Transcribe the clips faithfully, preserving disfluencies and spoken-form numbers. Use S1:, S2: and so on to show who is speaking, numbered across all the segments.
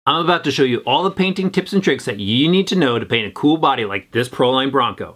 S1: I'm about to show you all the painting tips and tricks that you need to know to paint a cool body like this Proline Bronco.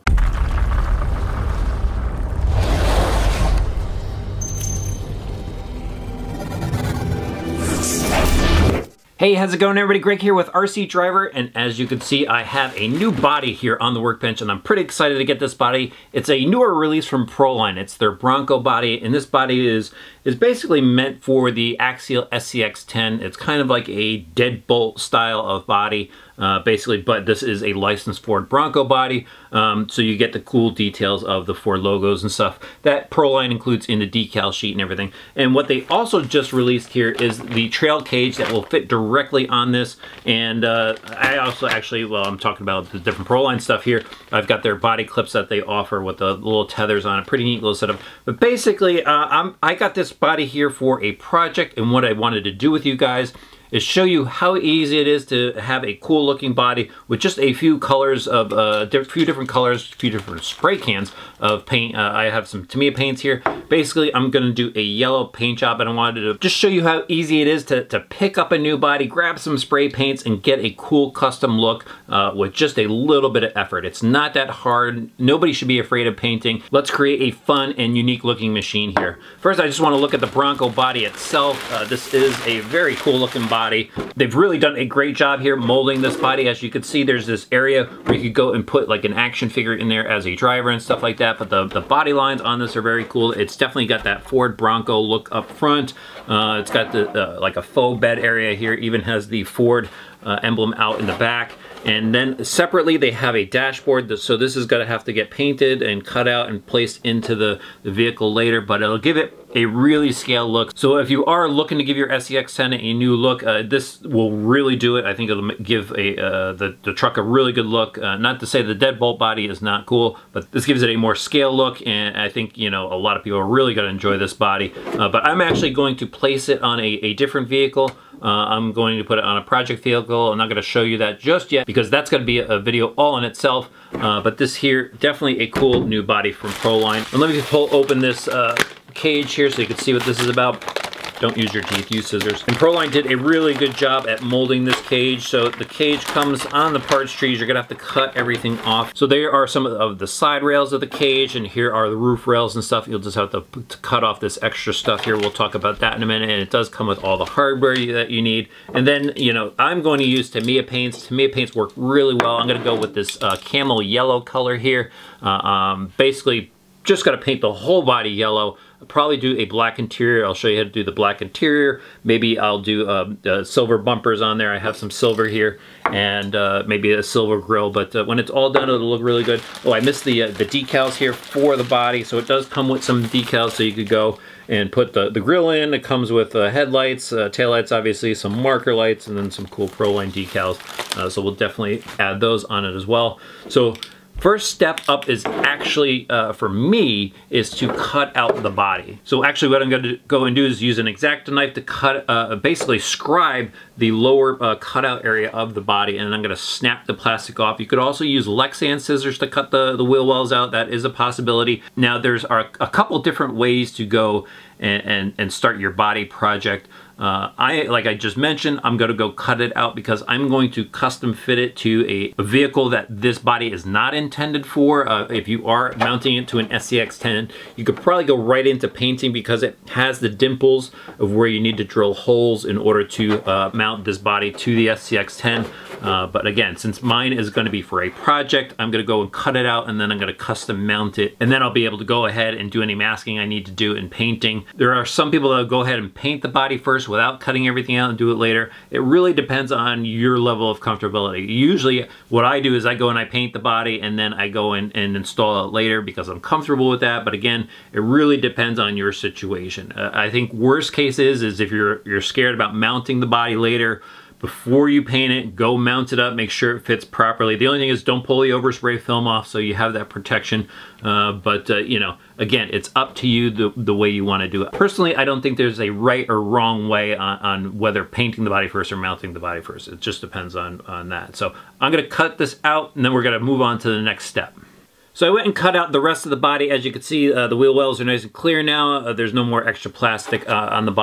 S1: Hey, how's it going everybody? Greg here with R C Driver, and as you can see, I have a new body here on the workbench, and I'm pretty excited to get this body. It's a newer release from Proline. It's their Bronco body, and this body is is basically meant for the Axial S C X ten. It's kind of like a deadbolt style of body, uh, basically, but this is a licensed Ford Bronco body, um, so you get the cool details of the Ford logos and stuff that Proline includes in the decal sheet and everything. And what they also just released here is the trail cage that will fit directly on this. And uh, I also actually, well, I'm talking about the different Proline stuff here. I've got their body clips that they offer with the little tethers on it. Pretty neat little setup. But basically, uh, I'm, I got this body here for a project, and what I wanted to do with you guys is show you how easy it is to have a cool looking body with just a few colors of, a uh, few different colors, a few different spray cans of paint. Uh, I have some Tamiya paints here. Basically, I'm gonna do a yellow paint job, and I wanted to just show you how easy it is to, to pick up a new body, grab some spray paints, and get a cool custom look uh, with just a little bit of effort. It's not that hard. Nobody should be afraid of painting. Let's create a fun and unique looking machine here. First, I just wanna look at the Bronco body itself. Uh, this is a very cool looking body. Body. They've really done a great job here molding this body. As you can see, there's this area where you could go and put like an action figure in there as a driver and stuff like that, but the, the body lines on this are very cool. It's definitely got that Ford Bronco look up front. Uh, it's got the uh, like a faux bed area here, even has the Ford uh, emblem out in the back. And then separately, they have a dashboard. So this is gonna have to get painted and cut out and placed into the, the vehicle later, but it'll give it a really scale look. So if you are looking to give your S C X ten a new look, uh, this will really do it. I think it'll give a uh, the, the truck a really good look. Uh, not to say the deadbolt body is not cool, but this gives it a more scale look, and I think, you know, a lot of people are really gonna enjoy this body. Uh, but I'm actually going to place it on a, a different vehicle. Uh, I'm going to put it on a project vehicle. I'm not going to show you that just yet because that's going to be a video all in itself. Uh, but this here, definitely a cool new body from Proline. And let me pull open this uh, cage here so you can see what this is about. Don't use your teeth, use scissors. And Proline did a really good job at molding this cage. So the cage comes on the parts trees. You're gonna have to cut everything off. So there are some of the side rails of the cage, and here are the roof rails and stuff. You'll just have to, to cut off this extra stuff here. We'll talk about that in a minute. And it does come with all the hardware that you need. And then, you know, I'm going to use Tamiya paints. Tamiya paints work really well. I'm gonna go with this uh, camel yellow color here. Uh, um, basically, just gotta paint the whole body yellow. I'll probably do a black interior. I'll show you how to do the black interior. Maybe I'll do uh, uh, silver bumpers on there. I have some silver here, and uh, maybe a silver grill, but uh, when it's all done, it'll look really good. Oh, I missed the, uh, the decals here for the body, so it does come with some decals, so you could go and put the, the grill in. It comes with uh, headlights, uh, taillights, obviously, some marker lights, and then some cool Proline decals. Uh, so we'll definitely add those on it as well. So first step up is actually, uh, for me, is to cut out the body. So actually what I'm going to go and do is use an X-Acto knife to cut, uh, basically scribe the lower uh, cutout area of the body, and I'm going to snap the plastic off. You could also use Lexan scissors to cut the, the wheel wells out. That is a possibility. Now there's are a couple different ways to go and, and, and start your body project. Uh, I, like I just mentioned, I'm going to go cut it out because I'm going to custom fit it to a, a vehicle that this body is not intended for. Uh, if you are mounting it to an S C X ten, you could probably go right into painting because it has the dimples of where you need to drill holes in order to uh, mount this body to the S C X ten. Uh, but again, since mine is going to be for a project, I'm going to go and cut it out, and then I'm going to custom mount it, and then I'll be able to go ahead and do any masking I need to do in painting. There are some people that will go ahead and paint the body first without cutting everything out and do it later. It really depends on your level of comfortability. Usually what I do is I go and I paint the body, and then I go in and install it later because I'm comfortable with that. But again, it really depends on your situation. Uh, I think worst case is, is if you're, you're scared about mounting the body later, before you paint it, go mount it up, make sure it fits properly. The only thing is don't pull the overspray film off so you have that protection. Uh, but, uh, you know, again, it's up to you the, the way you want to do it. Personally, I don't think there's a right or wrong way on, on whether painting the body first or mounting the body first. It just depends on, on that. So I'm going to cut this out, and then we're going to move on to the next step. So I went and cut out the rest of the body. As you can see, uh, the wheel wells are nice and clear now. Uh, there's no more extra plastic uh, on the bottom.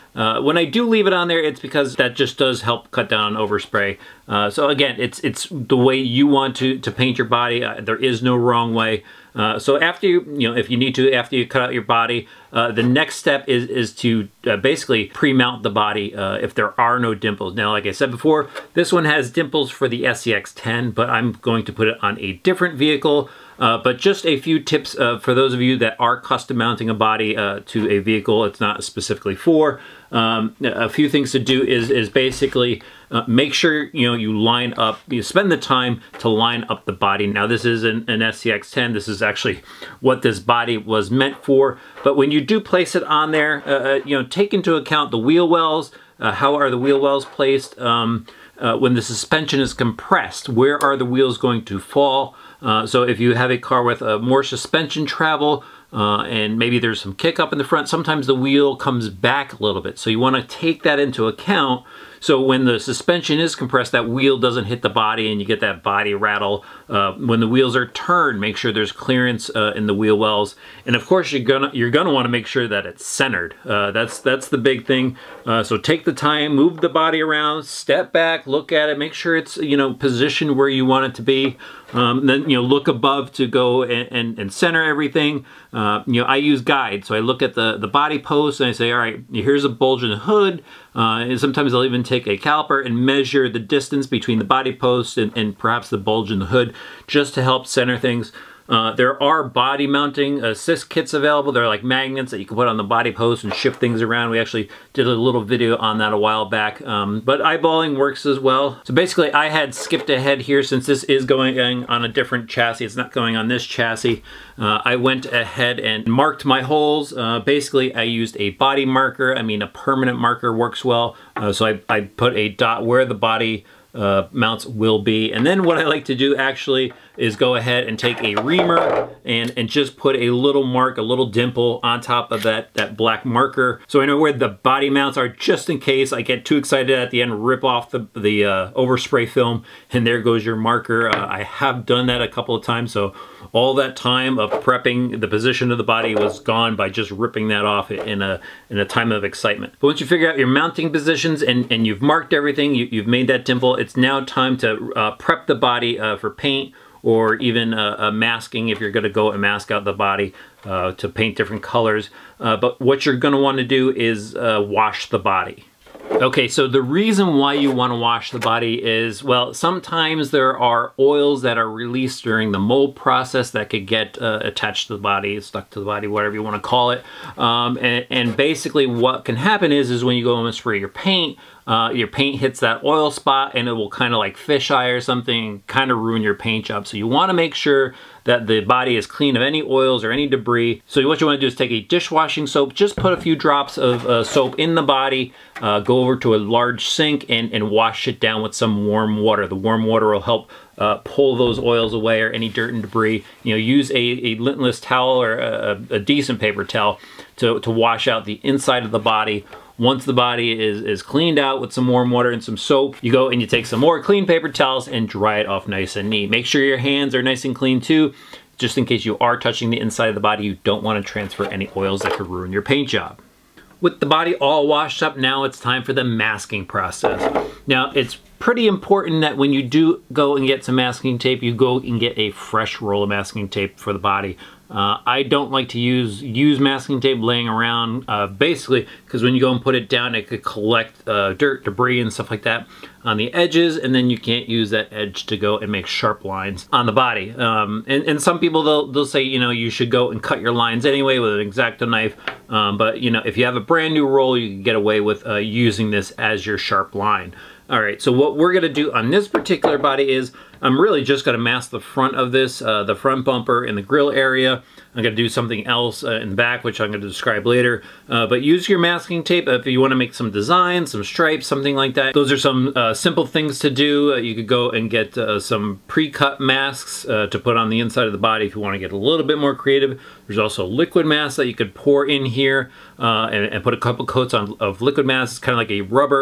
S1: Uh, when I do leave it on there, it's because that just does help cut down on overspray. Uh, so again, it's it's the way you want to, to paint your body. Uh, there is no wrong way. Uh, so after you, you know, if you need to, after you cut out your body, uh, the next step is, is to uh, basically pre-mount the body uh, if there are no dimples. Now, like I said before, this one has dimples for the S C X ten, but I'm going to put it on a different vehicle. Uh, but just a few tips uh, for those of you that are custom mounting a body uh, to a vehicle it's not specifically for. Um, a few things to do is, is basically uh, make sure you know you line up, you spend the time to line up the body. Now this is an, an S C X ten, this is actually what this body was meant for, but when you do place it on there, uh, you know, take into account the wheel wells, uh, how are the wheel wells placed, um, uh, when the suspension is compressed, where are the wheels going to fall? Uh, so if you have a car with uh, more suspension travel uh, and maybe there's some kick up in the front, sometimes the wheel comes back a little bit. So you want to take that into account. So when the suspension is compressed, that wheel doesn't hit the body and you get that body rattle. Uh, when the wheels are turned, make sure there's clearance uh, in the wheel wells. And of course, you're gonna you're gonna want to make sure that it's centered. Uh, that's that's the big thing. Uh, so take the time, move the body around, step back, look at it, make sure it's you know positioned where you want it to be. Um, then you know look above to go and, and, and center everything. Uh, you know I use guide, so I look at the the body post and I say, all right, here's a bulge in the hood. Uh, and sometimes I'll even take a caliper and measure the distance between the body post and, and perhaps the bulge in the hood just to help center things. Uh, there are body mounting assist kits available. They're like magnets that you can put on the body post and shift things around. We actually did a little video on that a while back. Um, but eyeballing works as well. So basically I had skipped ahead here since this is going on a different chassis. It's not going on this chassis. Uh, I went ahead and marked my holes. Uh, basically I used a body marker. I mean a permanent marker works well. Uh, so I, I put a dot where the body Uh, mounts will be. And then what I like to do actually is go ahead and take a reamer and, and just put a little mark, a little dimple on top of that, that black marker. So I know where the body mounts are just in case I get too excited at the end, rip off the, the uh, overspray film, and there goes your marker. Uh, I have done that a couple of times, so all that time of prepping the position of the body was gone by just ripping that off in a, in a time of excitement. But once you figure out your mounting positions and, and you've marked everything, you, you've made that dimple, it's now time to uh, prep the body uh, for paint or even uh, uh, masking if you're going to go and mask out the body uh, to paint different colors. Uh, but what you're going to want to do is uh, wash the body. Okay, so the reason why you want to wash the body is, well, sometimes there are oils that are released during the mold process that could get uh, attached to the body, stuck to the body, whatever you want to call it. Um, and, and basically what can happen is, is when you go and spray your paint, Uh, your paint hits that oil spot and it will kind of like fisheye or something, kind of ruin your paint job. So you want to make sure that the body is clean of any oils or any debris. So what you want to do is take a dishwashing soap, just put a few drops of uh, soap in the body, uh, go over to a large sink and, and wash it down with some warm water. The warm water will help uh, pull those oils away or any dirt and debris. You know, use a, a lintless towel or a, a decent paper towel to, to wash out the inside of the body. Once the body is, is cleaned out with some warm water and some soap, you go and you take some more clean paper towels and dry it off nice and neat. Make sure your hands are nice and clean too, just in case you are touching the inside of the body. You don't want to transfer any oils that could ruin your paint job. With the body all washed up, now it's time for the masking process. Now, it's pretty important that when you do go and get some masking tape, you go and get a fresh roll of masking tape for the body. Uh, I don't like to use use masking tape laying around, uh, basically, because when you go and put it down, it could collect uh, dirt, debris, and stuff like that on the edges, and then you can't use that edge to go and make sharp lines on the body. Um, and, and some people, they'll, they'll say, you know, you should go and cut your lines anyway with an X-Acto knife. Um, but, you know, if you have a brand new roll, you can get away with uh, using this as your sharp line. All right, so what we're gonna do on this particular body is I'm really just gonna mask the front of this, uh, the front bumper and the grill area. I'm gonna do something else uh, in the back, which I'm gonna describe later. Uh, but use your masking tape if you wanna make some designs, some stripes, something like that. Those are some uh, simple things to do. Uh, you could go and get uh, some pre-cut masks uh, to put on the inside of the body if you wanna get a little bit more creative. There's also liquid masks that you could pour in here uh, and, and put a couple coats on, of liquid masks, kind of like a rubber.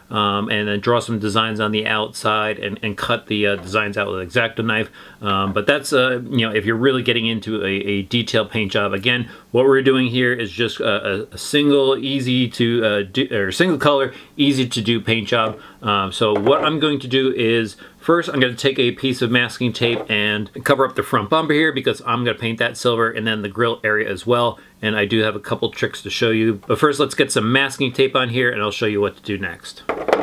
S1: um, and then draw some designs on the outside and, and cut the uh, designs out with an X-Acto knife. Um, but that's, uh, you know, if you're really getting into a, a detailed paint job. Again, what we're doing here is just a, a single, easy to uh, do, or single color, easy to do paint job. Um, so what I'm going to do is, first I'm going to take a piece of masking tape and cover up the front bumper here because I'm going to paint that silver, and then the grill area as well. And I do have a couple tricks to show you. But first, let's get some masking tape on here and I'll show you what to do next.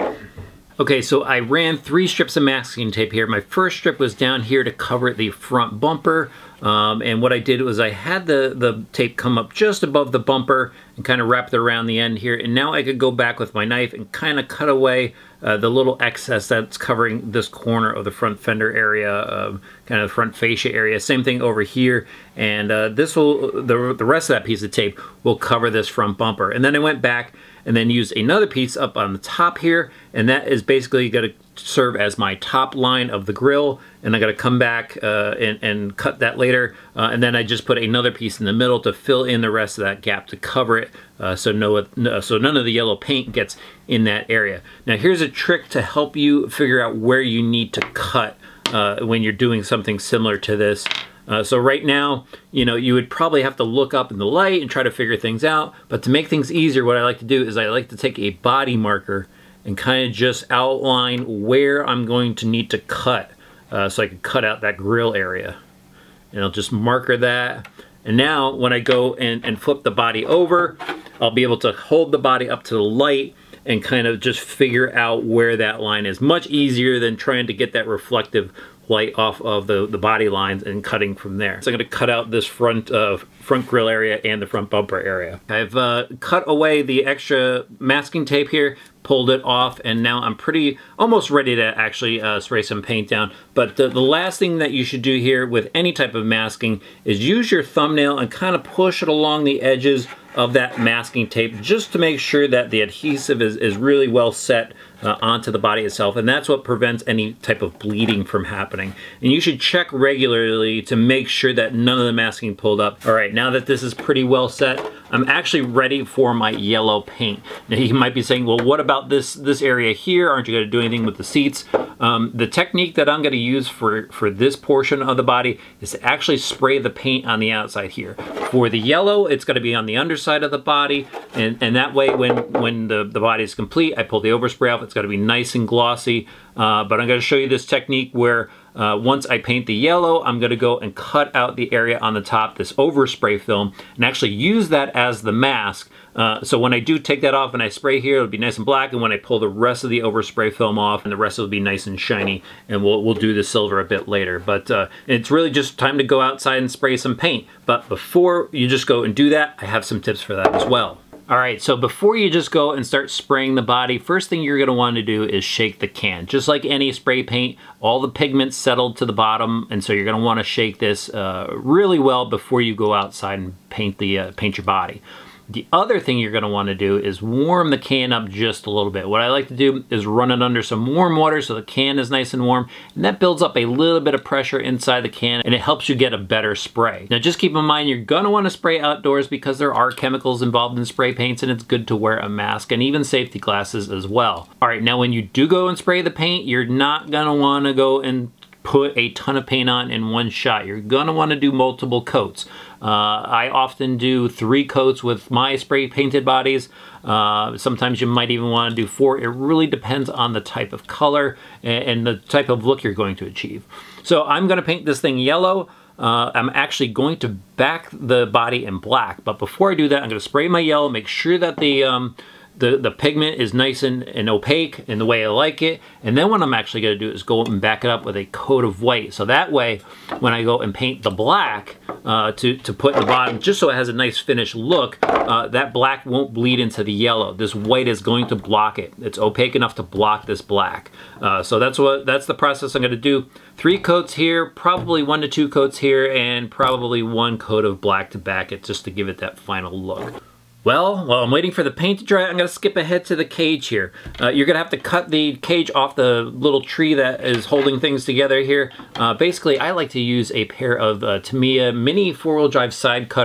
S1: Okay, so I ran three strips of masking tape here. My first strip was down here to cover the front bumper. Um, and what I did was I had the, the tape come up just above the bumper and kind of wrap it around the end here. And now I could go back with my knife and kind of cut away uh, the little excess that's covering this corner of the front fender area, uh, kind of the front fascia area. Same thing over here. And uh, this will, the, the rest of that piece of tape will cover this front bumper. And then I went back and then used another piece up on the top here, and that is basically going to serve as my top line of the grill. And I got to come back uh, and, and cut that later, uh, and then I just put another piece in the middle to fill in the rest of that gap to cover it, uh, so no, no, so none of the yellow paint gets in that area. Now here's a trick to help you figure out where you need to cut uh, when you're doing something similar to this. Uh, so right now, you know, you would probably have to look up in the light and try to figure things out. But to make things easier, what I like to do is I like to take a body marker and kind of just outline where I'm going to need to cut, uh, so I can cut out that grill area. And I'll just marker that. And now when I go and, and flip the body over, I'll be able to hold the body up to the light and kind of just figure out where that line is. Much easier than trying to get that reflective light off of the, the body lines and cutting from there. So I'm going to cut out this front uh, front grill area and the front bumper area. I've uh, cut away the extra masking tape here, pulled it off, and now I'm pretty almost ready to actually uh, spray some paint down. But the, the last thing that you should do here with any type of masking is use your thumbnail and kind of push it along the edges of that masking tape just to make sure that the adhesive is, is really well set uh, onto the body itself, and that's what prevents any type of bleeding from happening. And you should check regularly to make sure that none of the masking pulled up. All right, now that this is pretty well set, I'm actually ready for my yellow paint. Now you might be saying, well, what about this this area here? Aren't you going to do anything with the seats? Um, the technique that I'm going to use for, for this portion of the body is to actually spray the paint on the outside here. For the yellow, it's going to be on the underside of the body, and, and that way when, when the, the body is complete, I pull the overspray off. It's got to be nice and glossy, uh, but I'm going to show you this technique where Uh, once I paint the yellow, I'm going to go and cut out the area on the top, this overspray film, and actually use that as the mask. Uh, so when I do take that off and I spray here, it'll be nice and black, and when I pull the rest of the overspray film off, and the rest will be nice and shiny, and we'll, we'll do the silver a bit later. But uh, it's really just time to go outside and spray some paint. But before you just go and do that, I have some tips for that as well. All right, so before you just go and start spraying the body, first thing you're gonna want to do is shake the can. Just like any spray paint, all the pigments settled to the bottom, and so you're gonna wanna shake this uh, really well before you go outside and paint, the, uh, paint your body. The other thing you're gonna wanna do is warm the can up just a little bit. What I like to do is run it under some warm water so the can is nice and warm, and that builds up a little bit of pressure inside the can, and it helps you get a better spray. Now just keep in mind, you're gonna wanna spray outdoors because there are chemicals involved in spray paints, and it's good to wear a mask and even safety glasses as well. All right, now when you do go and spray the paint, you're not gonna wanna go and put a ton of paint on in one shot. You're gonna wanna do multiple coats. Uh, I often do three coats with my spray painted bodies. Uh, sometimes you might even want to do four. It really depends on the type of color and, and the type of look you're going to achieve. So I'm going to paint this thing yellow. Uh, I'm actually going to back the body in black, but before I do that, I'm going to spray my yellow, make sure that the um, The, the pigment is nice and, and opaque in the way I like it. And then what I'm actually going to do is go and back it up with a coat of white. So that way, when I go and paint the black uh, to, to put in the bottom, just so it has a nice finished look, uh, that black won't bleed into the yellow. This white is going to block it. It's opaque enough to block this black. Uh, so that's what that's the process I'm going to do. Three coats here, probably one to two coats here, and probably one coat of black to back it, just to give it that final look. Well, while I'm waiting for the paint to dry, I'm going to skip ahead to the cage here. Uh, you're going to have to cut the cage off the little tree that is holding things together here. Uh, basically, I like to use a pair of uh, Tamiya mini four-wheel drive side cutters.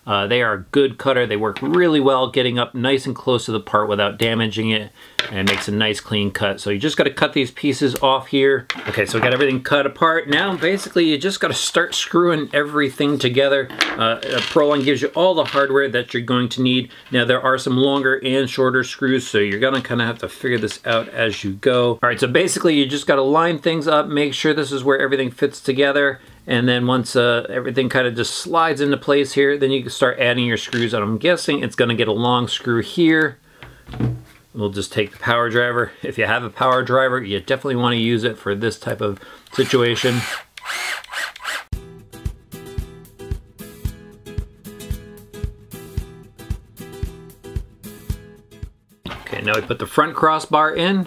S1: Uh, they are a good cutter. They work really well getting up nice and close to the part without damaging it, and it makes a nice clean cut. So you just got to cut these pieces off here. Okay, so we got everything cut apart. Now basically you just got to start screwing everything together. Uh, Proline gives you all the hardware that you're going to need. Now there are some longer and shorter screws, so you're gonna kind of have to figure this out as you go. All right, so basically you just got to line things up, make sure this is where everything fits together, and then once uh, everything kind of just slides into place here, then you can start adding your screws. And I'm guessing it's going to get a long screw here. We'll just take the power driver. If you have a power driver, you definitely want to use it for this type of situation. Okay, now we put the front crossbar in.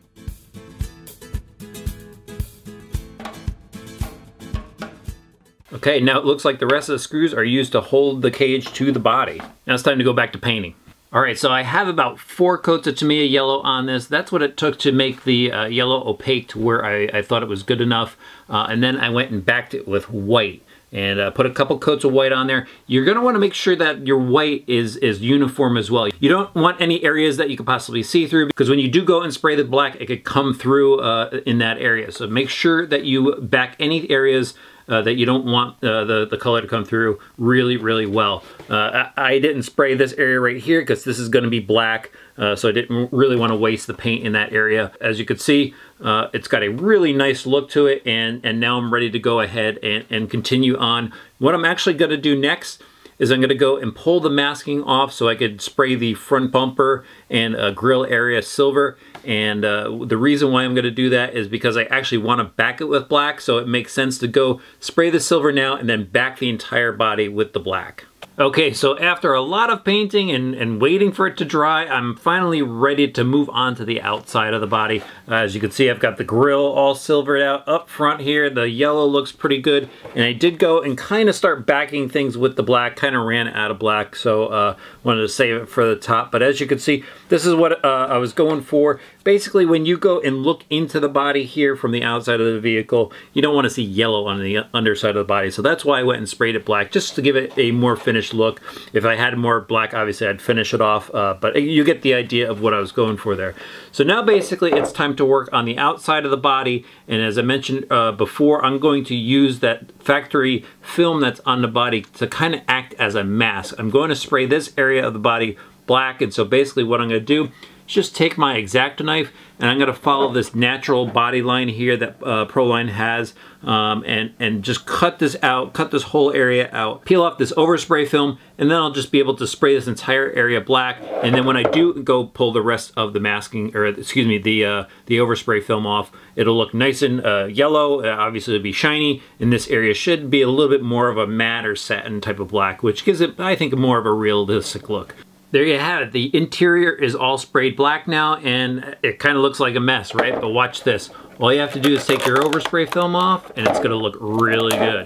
S1: Okay, now it looks like the rest of the screws are used to hold the cage to the body. Now it's time to go back to painting. All right, so I have about four coats of Tamiya yellow on this. That's what it took to make the uh, yellow opaque to where I, I thought it was good enough. Uh, and then I went and backed it with white and uh, put a couple coats of white on there. You're gonna wanna make sure that your white is, is uniform as well. You don't want any areas that you could possibly see through, because when you do go and spray the black, it could come through uh, in that area. So make sure that you back any areas Uh, that you don't want uh, the, the color to come through really, really well. Uh, I, I didn't spray this area right here because this is going to be black, uh, so I didn't really want to waste the paint in that area. As you can see, uh, it's got a really nice look to it, and, and now I'm ready to go ahead and, and continue on. What I'm actually going to do next is I'm going to go and pull the masking off so I could spray the front bumper and uh, grill area silver. And uh, the reason why I'm going to do that is because I actually want to back it with black, so it makes sense to go spray the silver now and then back the entire body with the black. Okay, so after a lot of painting and, and waiting for it to dry, I'm finally ready to move on to the outside of the body. Uh, as you can see, I've got the grill all silvered out up front here. The yellow looks pretty good. And I did go and kind of start backing things with the black, kind of ran out of black, so uh, wanted to save it for the top. But as you can see, this is what uh, I was going for. Basically, when you go and look into the body here from the outside of the vehicle, you don't want to see yellow on the underside of the body. So that's why I went and sprayed it black, just to give it a more finished look. If I had more black, obviously I'd finish it off, uh, but you get the idea of what I was going for there. So now basically it's time to work on the outside of the body, and as I mentioned uh, before, I'm going to use that factory film that's on the body to kind of act as a mask. I'm going to spray this area of the body black, and so basically what I'm going to do is just take my X-Acto knife, and I'm going to follow this natural body line here that uh, Proline has, um, and, and just cut this out, cut this whole area out, peel off this overspray film, and then I'll just be able to spray this entire area black. And then when I do go pull the rest of the masking, or excuse me, the uh, the overspray film off, it'll look nice and uh, yellow. Uh, obviously it'll be shiny, and this area should be a little bit more of a matte or satin type of black, which gives it, I think, more of a realistic look. There you have it. The interior is all sprayed black now, and it kind of looks like a mess, right? But watch this. All you have to do is take your overspray film off, and it's going to look really good.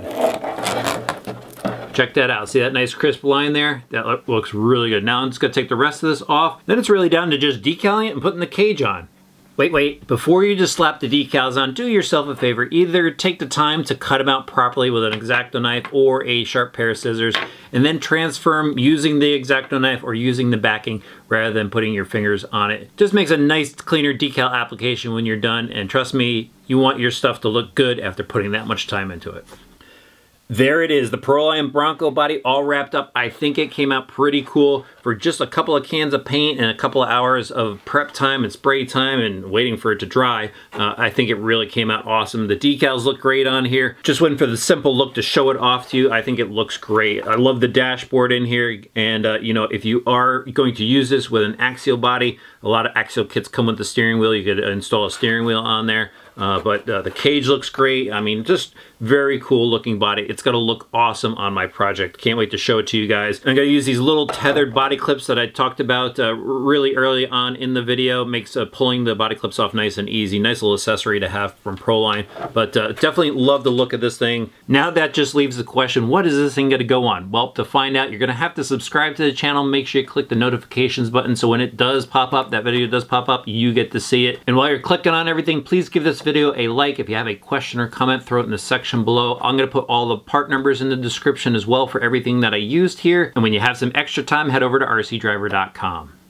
S1: Check that out. See that nice crisp line there? That looks really good. Now I'm just going to take the rest of this off. Then it's really down to just decaling it and putting the cage on. Wait, wait, before you just slap the decals on, do yourself a favor. Either take the time to cut them out properly with an X-Acto knife or a sharp pair of scissors, and then transfer them using the X-Acto knife or using the backing rather than putting your fingers on it. Just makes a nice, cleaner decal application when you're done, and trust me, you want your stuff to look good after putting that much time into it. There it is, the Proline Bronco body all wrapped up. I think it came out pretty cool for just a couple of cans of paint and a couple of hours of prep time and spray time and waiting for it to dry. Uh, I think it really came out awesome. The decals look great on here. Just went for the simple look to show it off to you. I think it looks great. I love the dashboard in here, and uh, you know, if you are going to use this with an axial body, a lot of axial kits come with the steering wheel. You could install a steering wheel on there. Uh, but uh, the cage looks great. I mean, just very cool looking body. It's going to look awesome on my project. Can't wait to show it to you guys. I'm going to use these little tethered body clips that I talked about uh, really early on in the video. Makes uh, pulling the body clips off nice and easy. Nice little accessory to have from Proline. But uh, definitely love the look of this thing. Now that just leaves the question, what is this thing going to go on? Well, to find out, you're going to have to subscribe to the channel. Make sure you click the notifications button so when it does pop up, that video does pop up, you get to see it. And while you're clicking on everything, please give this video a like. If you have a question or comment, throw it in the section below. I'm gonna put all the part numbers in the description as well for everything that I used here. And when you have some extra time, head over to R C driver dot com.